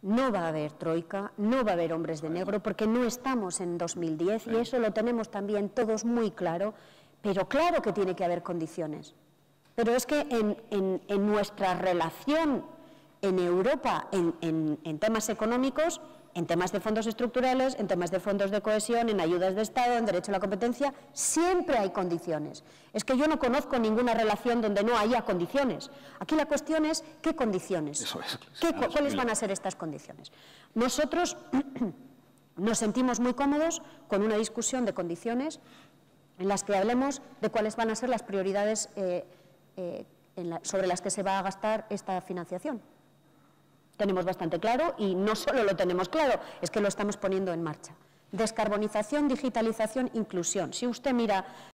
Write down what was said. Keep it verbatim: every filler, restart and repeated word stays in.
no va a haber troika, no va a haber hombres de negro, porque no estamos en dos mil diez y eso lo tenemos también todos muy claro, pero claro que tiene que haber condiciones. Pero es que en, en, en nuestra relación en Europa, en, en, en temas económicos, en temas de fondos estructurales, en temas de fondos de cohesión, en ayudas de Estado, en derecho a la competencia, siempre hay condiciones. Es que yo no conozco ninguna relación donde no haya condiciones. Aquí la cuestión es ¿qué condiciones? Eso es. ¿Qué, ¿Cuáles van a ser estas condiciones? Nosotros nos sentimos muy cómodos con una discusión de condiciones en las que hablemos de cuáles van a ser las prioridades eh, eh, en la, sobre las que se va a gastar esta financiación. Tenemos bastante claro y no solo lo tenemos claro, es que lo estamos poniendo en marcha. Descarbonización, digitalización, inclusión. Si usted mira